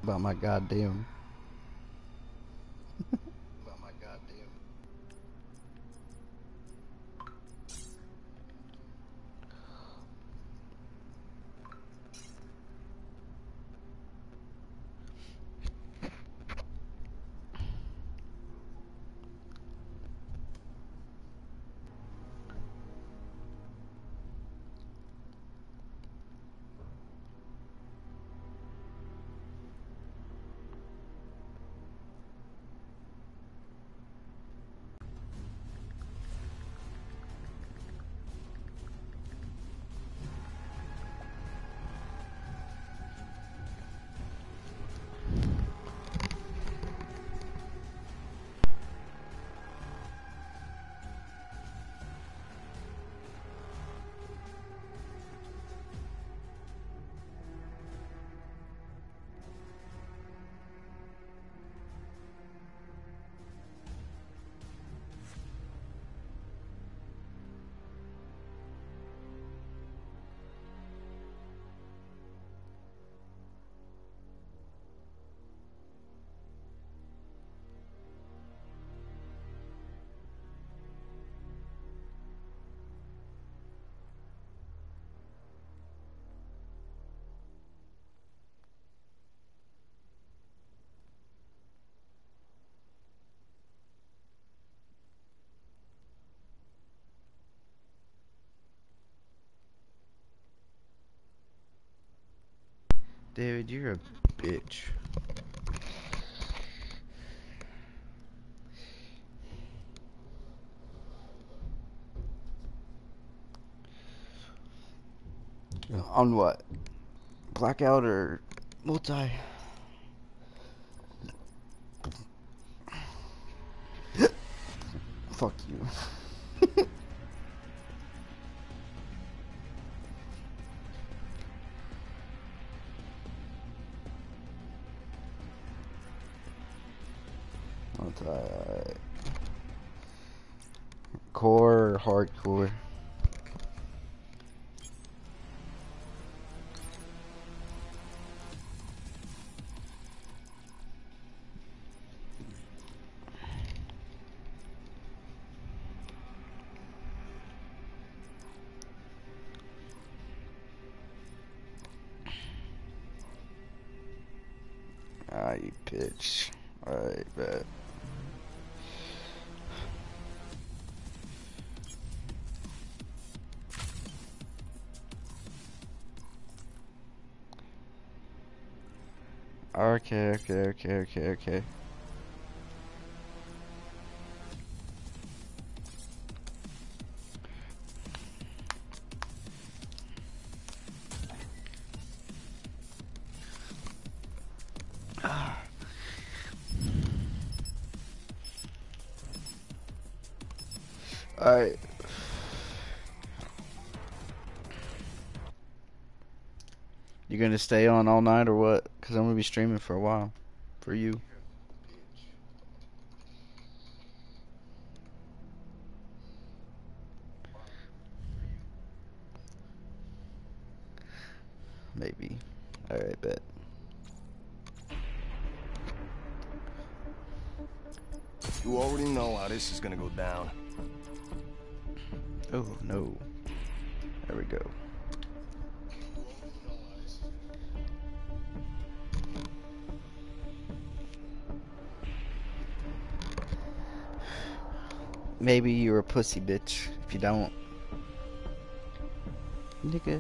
About my goddamn. David, you're a bitch. On what? Blackout or multi? Fuck you. Multi. Core or hardcore? Ah, you bitch. Alright, bet. Okay. Alright. You gonna stay on all night or what? Cause I'm gonna be streaming for a while. For you. Maybe. Alright, bet. You already know how this is gonna go down. Oh, no. There we go. Maybe you're a pussy bitch if you don't. Nigga.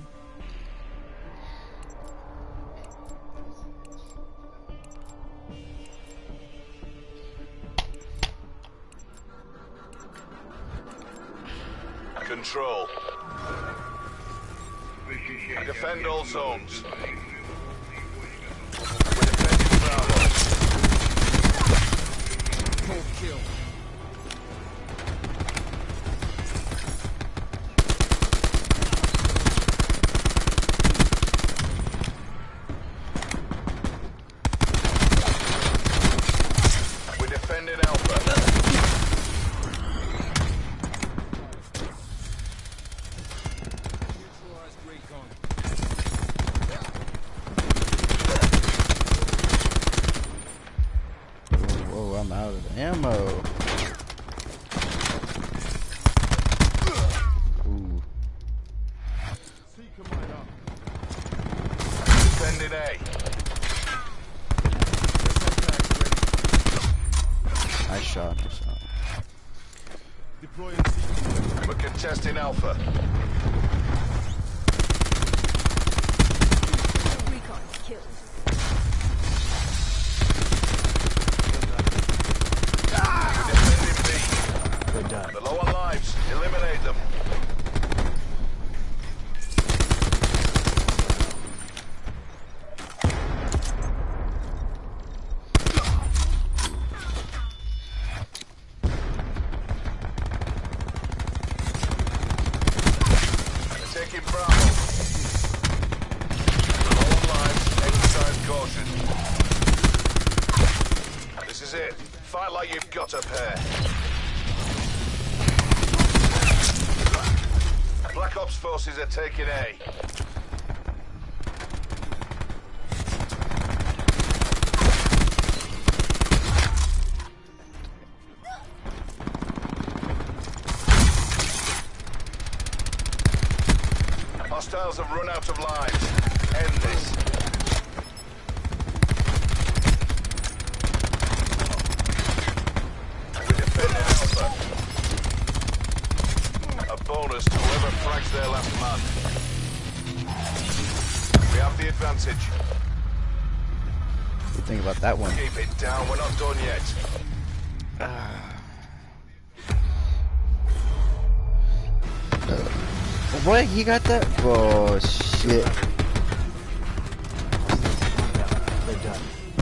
Control. Defend all zones. We're defending Bravo. Full kill. We're defending Alpha. Deploying CT. We're contesting Alpha. Recon killed. Defending B. Good done. The lower lives. Eliminate them. We're taking Bravo. The lower lives. Exercise caution. This is it. Fight like you've got a pair. Black Ops forces are taking A. Hostiles have run out of lives. End this. We're defending Alpha. A bonus to whoever frags their last man. We have the advantage. What do you think about that one? Keep it down, we're not done yet. What? He got that? Oh, shit. They're done.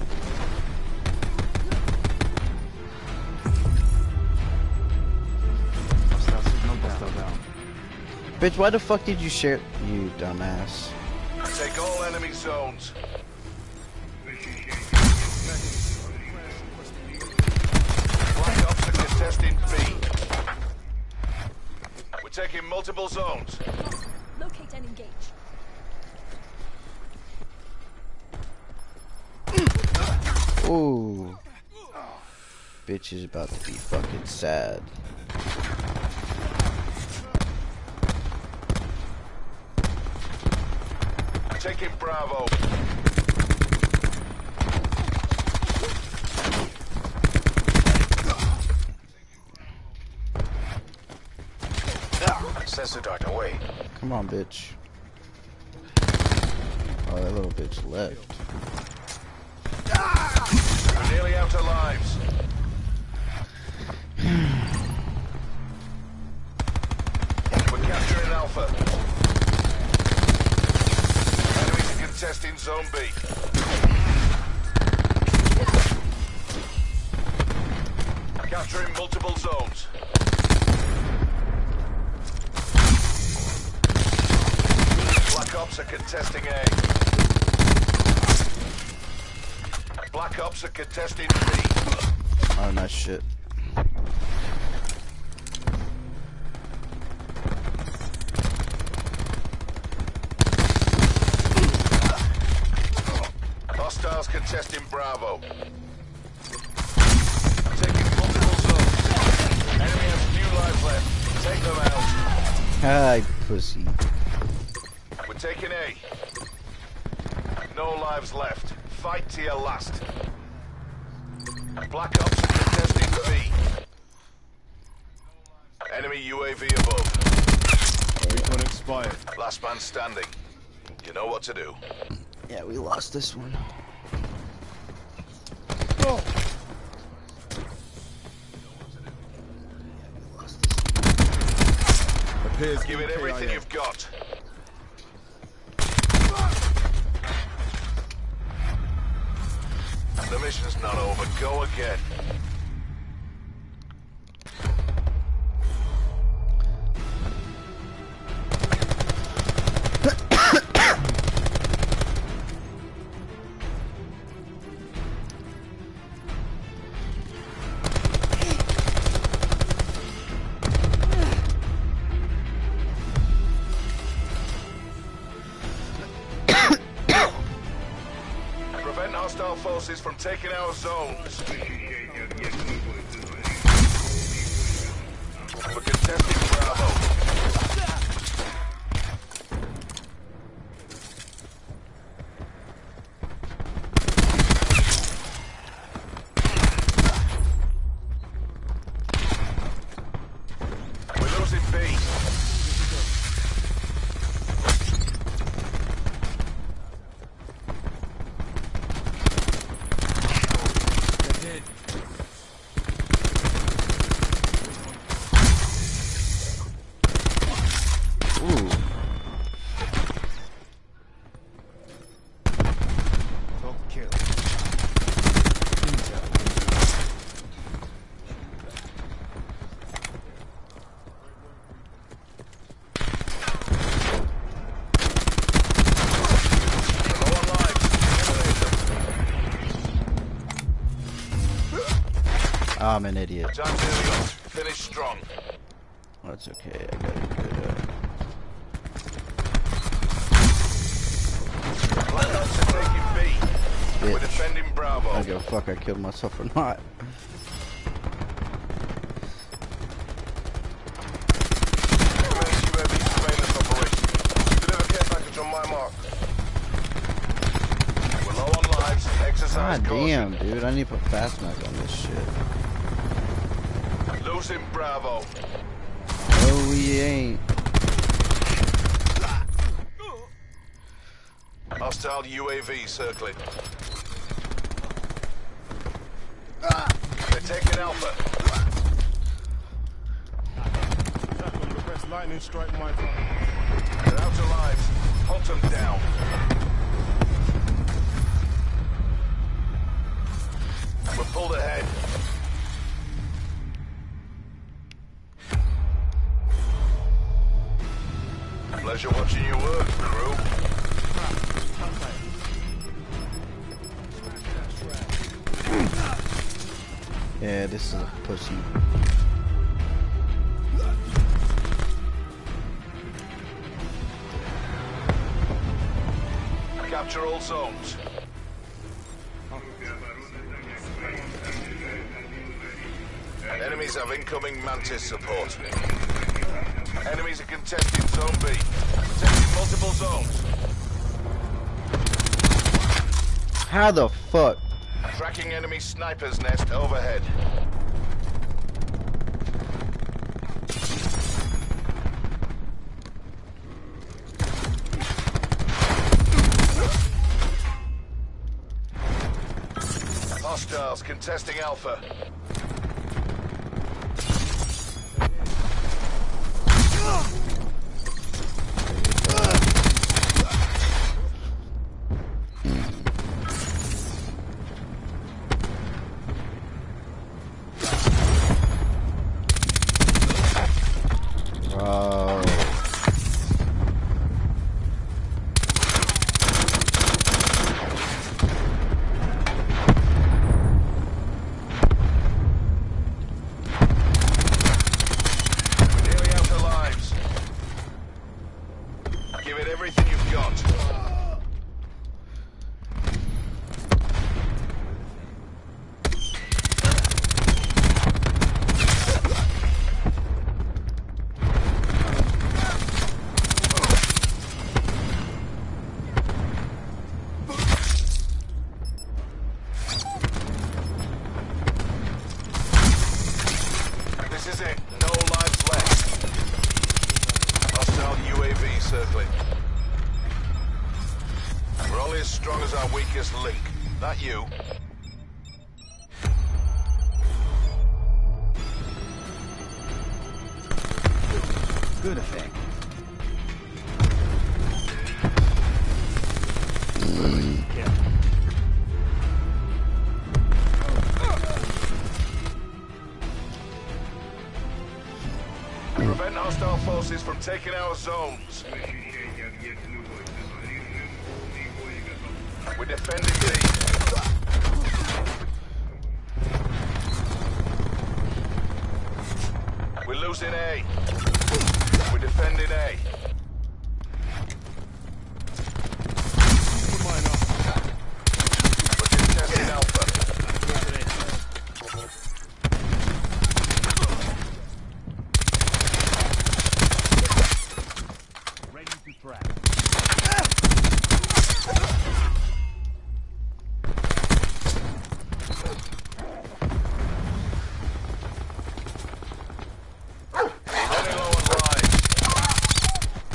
Hostile signal down. Hostile down. Bitch, why the fuck did you share? You dumbass. Take all enemy zones. Black Ops are contesting B. We're taking multiple zones. Locate and engage. Ooh. Bitch is about to be fucking sad. Taking Bravo. Sensor dart away. Come on, bitch. Oh, that little bitch left. We're nearly out of lives. We're capturing Alpha. Enemies are contesting Zone B. Capturing multiple zones. Black Ops are contesting A. Black Ops are contesting B. Oh, nice shit. Hostiles contesting Bravo. Taking multiple zones. Enemy has few lives left. Take them out. Hi, pussy. We're taking A. No lives left. Fight to your last. Black Ops are contesting B. Enemy UAV above. Recon expired. Last man standing. You know what to do. Yeah, we lost this one. Oh. Appears Give it everything EKIA. you've got. The mission's not over. Go again. Prevent hostile forces from taking our zones. We're contesting Bravo. I'm an idiot. Time's nearly up. Finish strong. That's okay. I got a good. Black Ops are taking B. We're Bitch. defending Bravo. I don't give a fuck. I killed myself or not. Commence UAV surveillance operation. Deliver care package on my mark. We're low on lives. Exercise God caution. damn, dude. I need to put fast mag on this shit. Losing Bravo. No, we ain't. Hostile UAV circling. They're taking Alpha. Request lightning strike my phone. They're out alive. Hunt them down. We're pulled ahead. Pleasure watching you work, crew. Yeah, this is a pussy. Capture all zones. Enemies have incoming Mantis support. Enemies are contesting Zone B. Protecting multiple zones. How the fuck? Tracking enemy sniper's nest overhead. Hostiles contesting Alpha. Bro. Nearly out of lives. Give it everything you've got. This is it. No lives left. Hostile UAV circling. We're only as strong as our weakest link. Not you. Good effect. Prevent hostile forces from taking our zones. We're defending B. We're losing A. We're defending A. We're contesting Alpha. Running low on lives.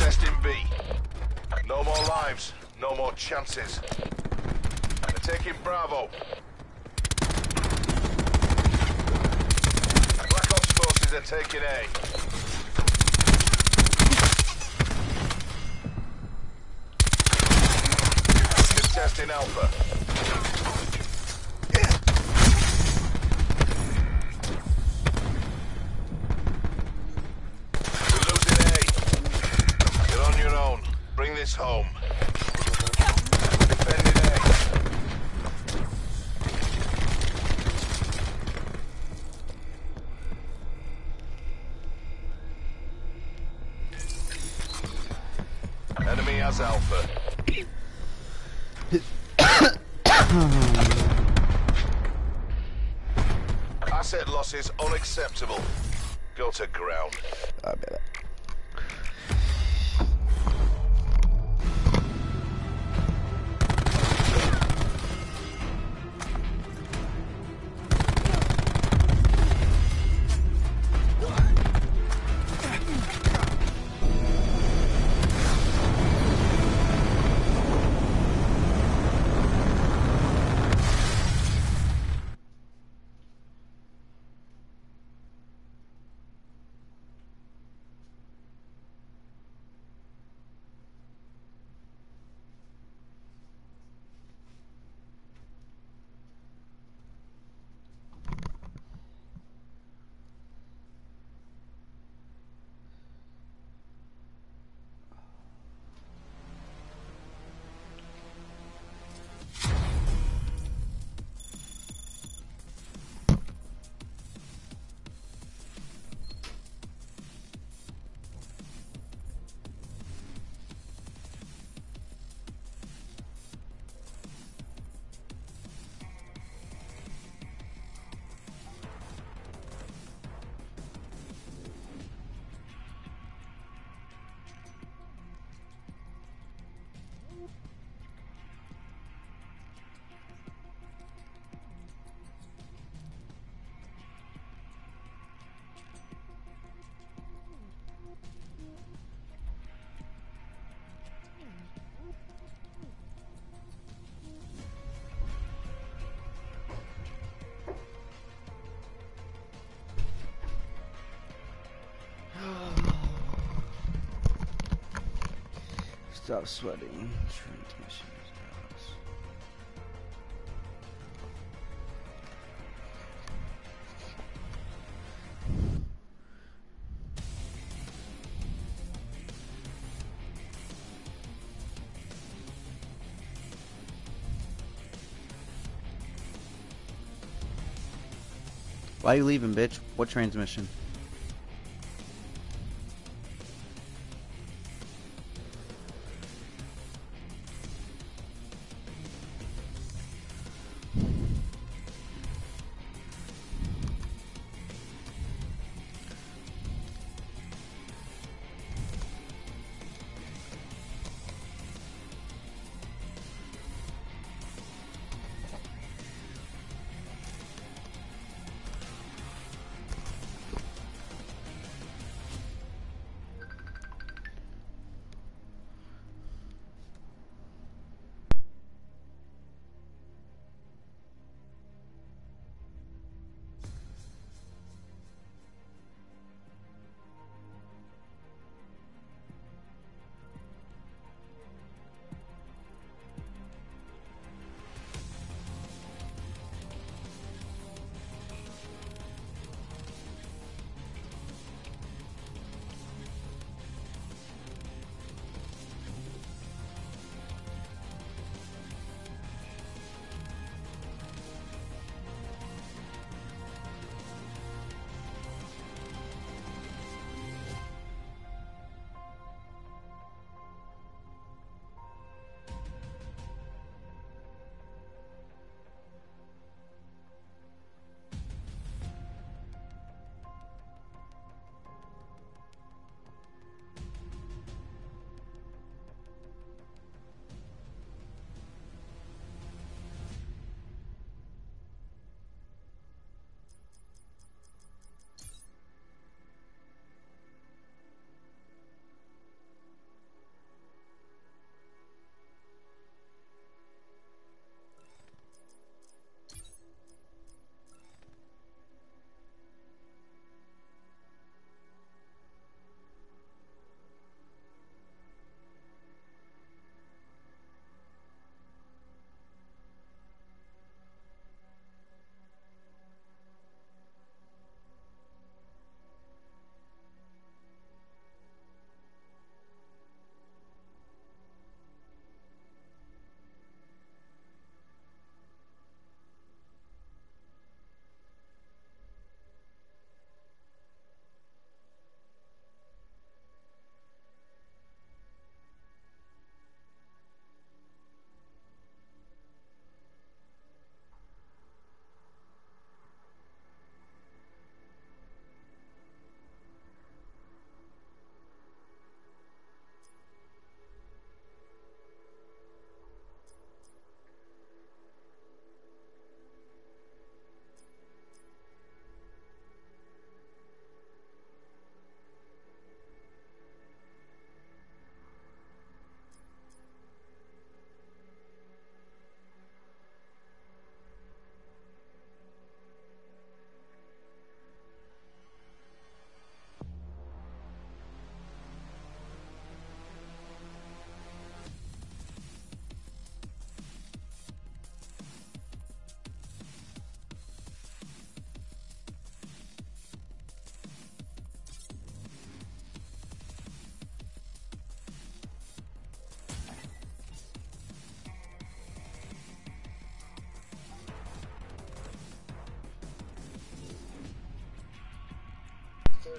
contesting B. No more lives, no more chances. They're taking Bravo. Black Ops forces are taking A. Contesting Alpha. We're losing A. You're on your own. Bring this home. We're defending A. Enemy has Alpha. Asset losses unacceptable. Go to ground. I bet. Stop sweating. Transmission is Why you leaving, bitch? What transmission?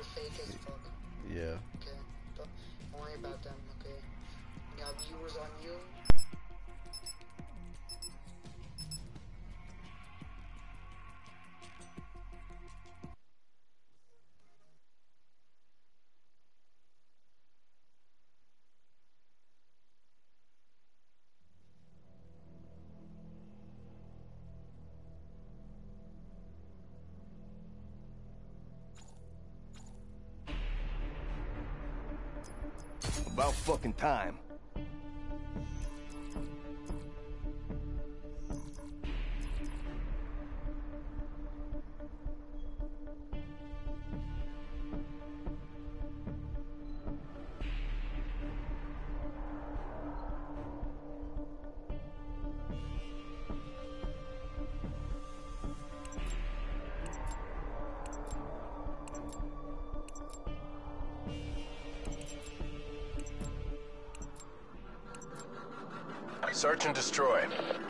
are fake as fuck. Yeah. Okay, don't worry about them, okay? You got viewers on you. About fucking time. Search and destroy.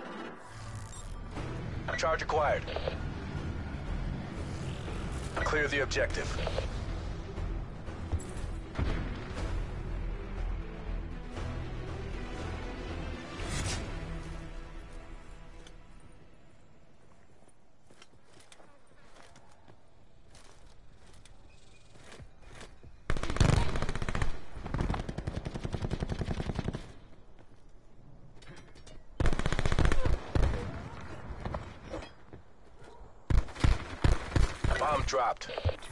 Charge acquired. Clear the objective. Bomb dropped.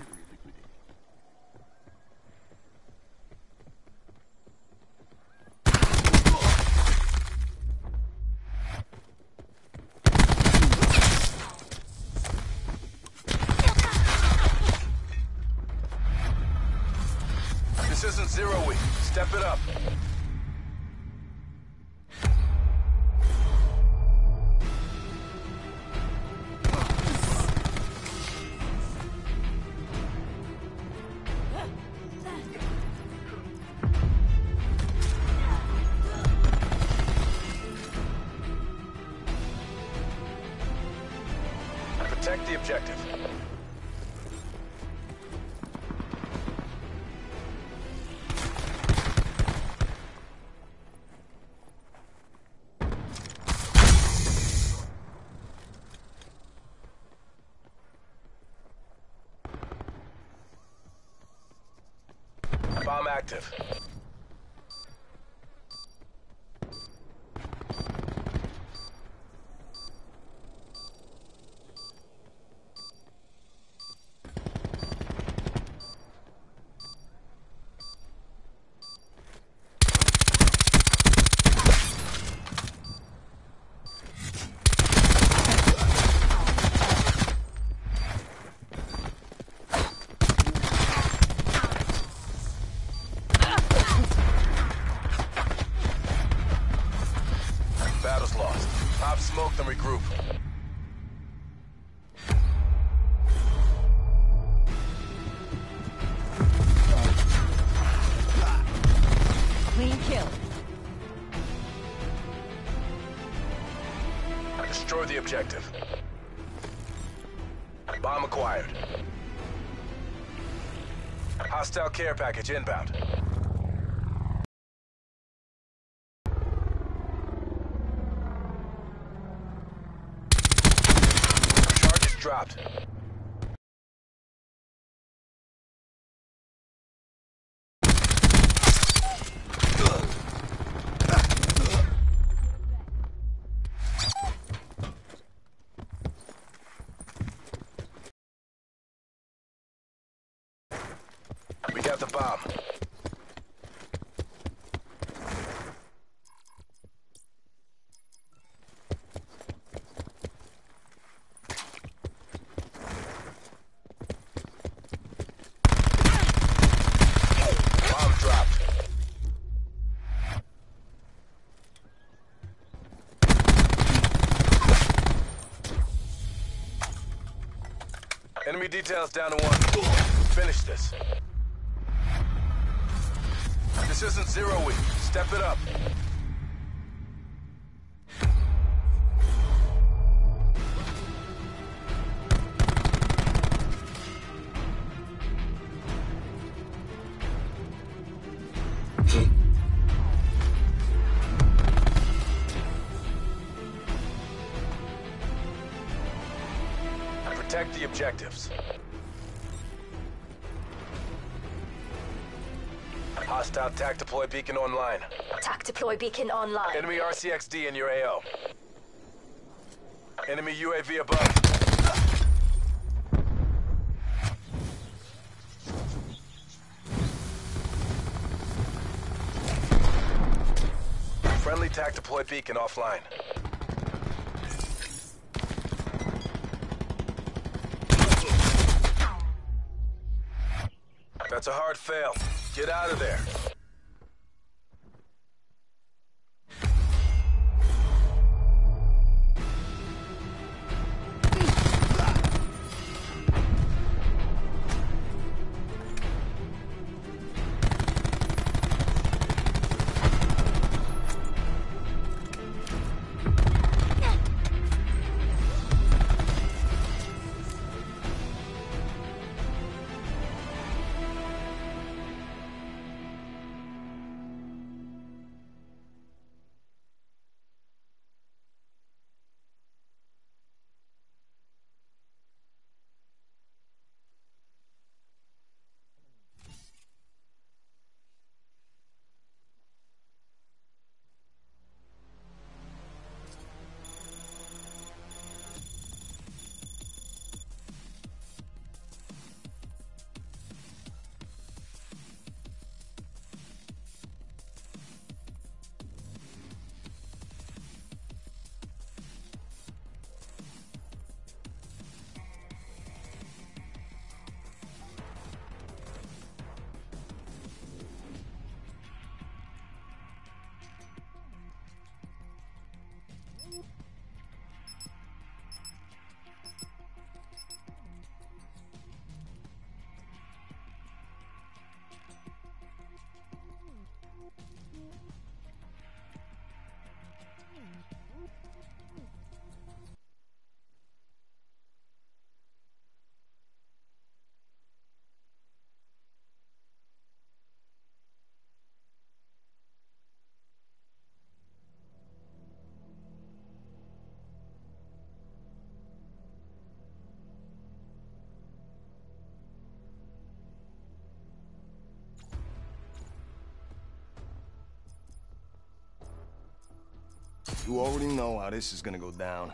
This isn't 0 week. Step it up. Protect the objective. Bomb active. Battle's lost. Pop smoke, then regroup. Clean kill. Destroy the objective. Bomb acquired. Hostile care package inbound. Charges dropped. We got the bomb. Bomb dropped. Enemy details down to 1. Finish this. This isn't 0 week. Step it up. Protect the objectives. Hostile TAC deploy beacon online. TAC deploy beacon online. Enemy RCXD in your AO. Enemy UAV above. Friendly TAC deploy beacon offline. That's a hard fail. Get out of there. You already know how this is gonna go down.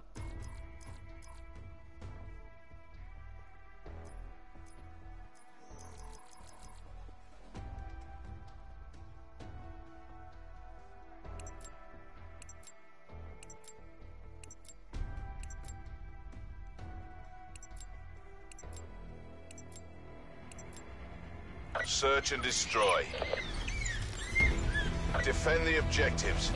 Search and destroy. Defend the objectives.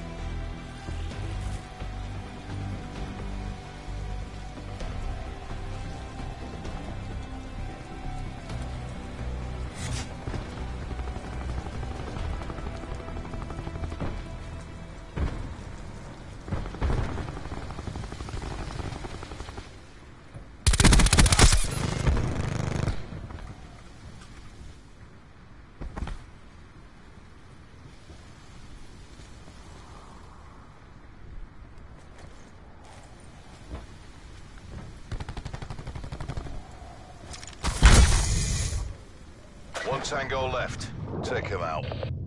One tango left. Take him out.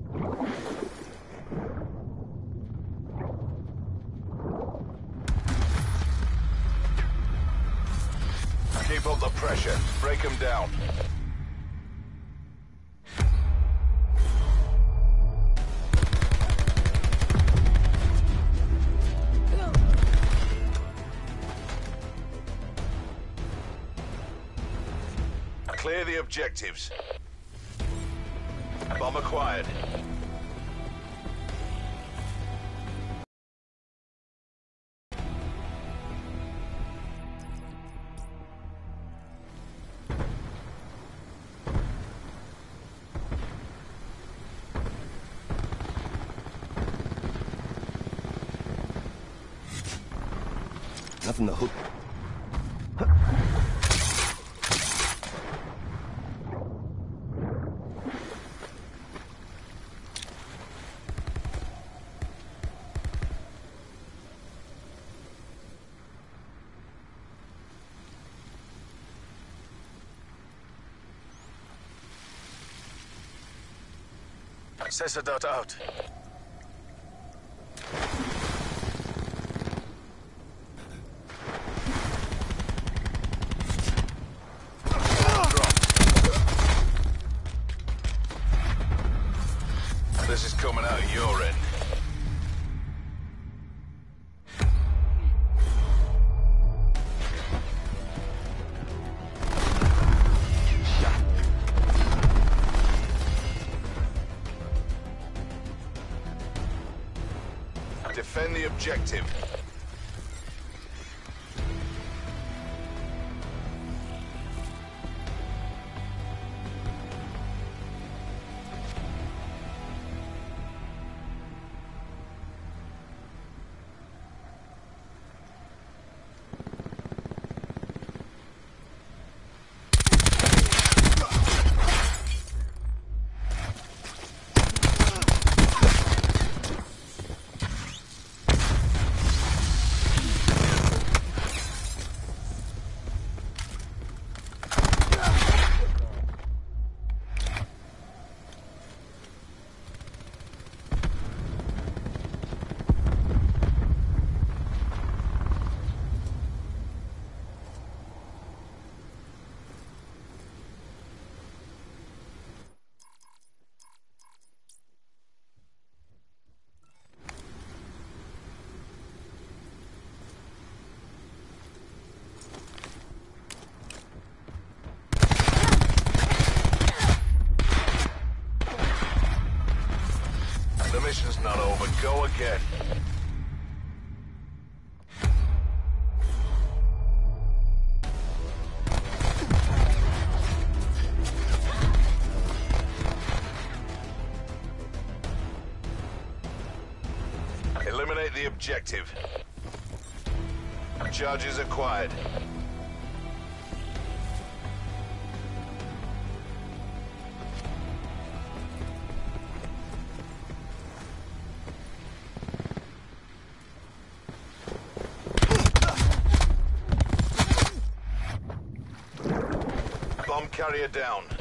Keep up the pressure. Break him down. Clear the objectives. Bomb acquired. Nothing to hook. Cessadot out. This is coming out of your end. Defend the objective. The mission's not over. Go again. Eliminate the objective. Charges acquired. Bomb carrier down.